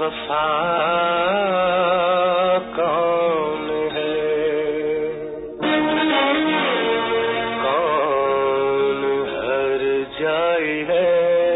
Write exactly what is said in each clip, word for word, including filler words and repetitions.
बेवफा कौन है, कौन हर जाई है,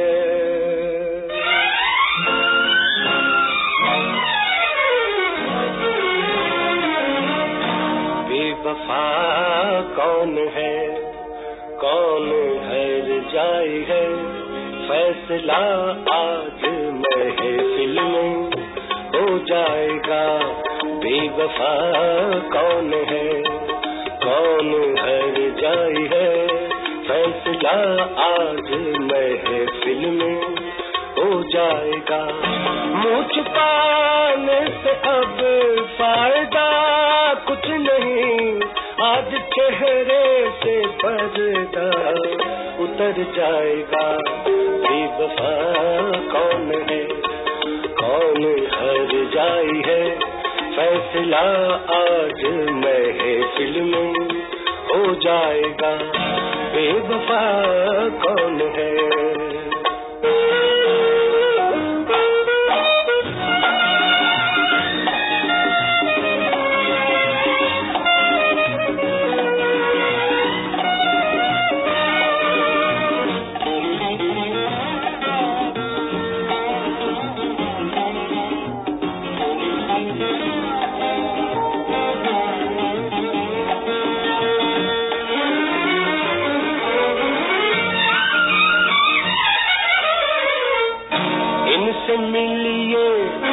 बेवफा कौन है, कौन हर जाई है, फैसला आज महफिल में हो जाएगा। बेवफा कौन है, कौन हर जाई है, फैसला आज महफिल में हो जाएगा। मुँह छुपाने से अब फायदा कुछ नहीं, आज चेहरे से पर्दा उतर जाएगा। बेवफा कौन है, कौन हर जाई है, फैसला आज महफिल में हो जाएगा। बेवफा कौन है। इनसे मिलिए,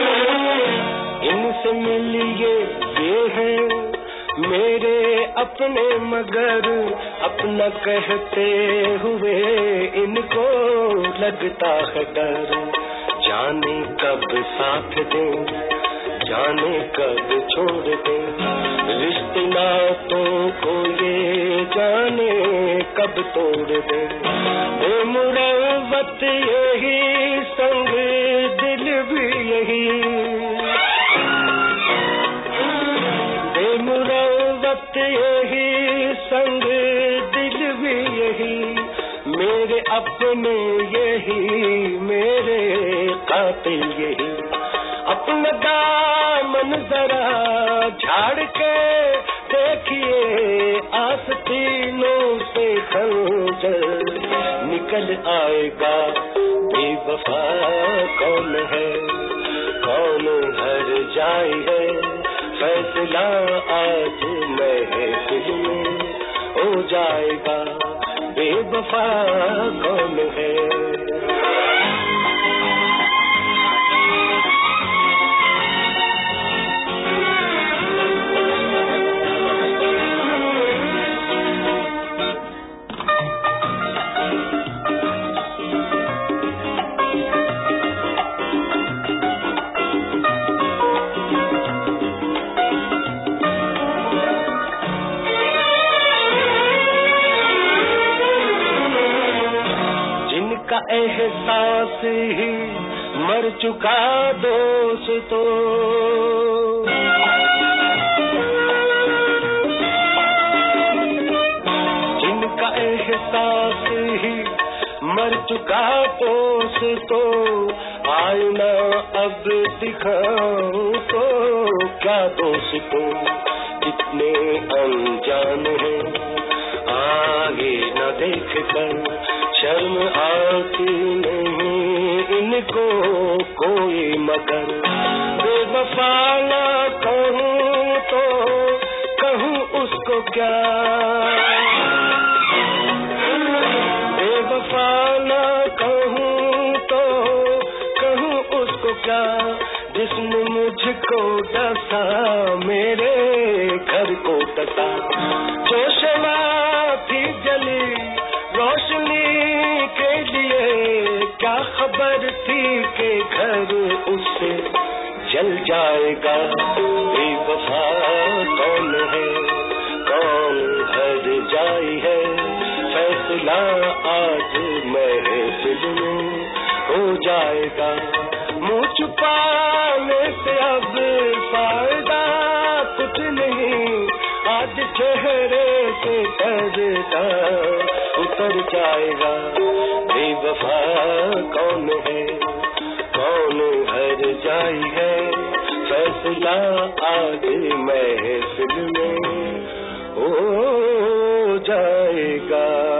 इनसे मिलिए, ये है मेरे अपने मगर अपना कहते हुए इनको लगता है डर। जाने कब साथ दें, जाने कब छोड़ दें, रिश्ते नातों को ये जाने कब तोड़ दें। बेमुरवत यही संग दिल भी यही, बेमुरवत यही संग दिल भी यही, मेरे अपने यही, मेरे कातिल यही। अपना दामन जरा झाड़ के देखिए, आस्तीनों से खंजर निकल आएगा। बेवफा कौन है, कौन हर जाई है, फैसला आज महफिल में हो जाएगा। बेवफा कौन है। का एहसास ही मर चुका दोस्तों, जिनका एहसास ही मर चुका दोस्तों, आईना अब दिखाऊं तो क्या दोस्तों, कितने अनजान हैं आगे न देख कर, शर्म आती नहीं इनको कोई मगर। बेवफा ना कहूँ तो कहूँ उसको क्या, बेवफा ना कहूँ तो कहूँ उसको क्या, जिसने मुझको डसा मेरे घर को डसा। जो शमा थी जली रोशनी के लिए, क्या खबर थी कि घर उससे जल जाएगा। बेवफा कौन है, कौन हर जाई है, फैसला आज महफिल में हो जाएगा। मुँह छुपाने से अब फायदा कुछ नहीं, आज चेहरे से पर्दा उतर जाएगा। बेवफा कौन है, कौन हर जाई है फैसला आज महफिल में हो जाएगा।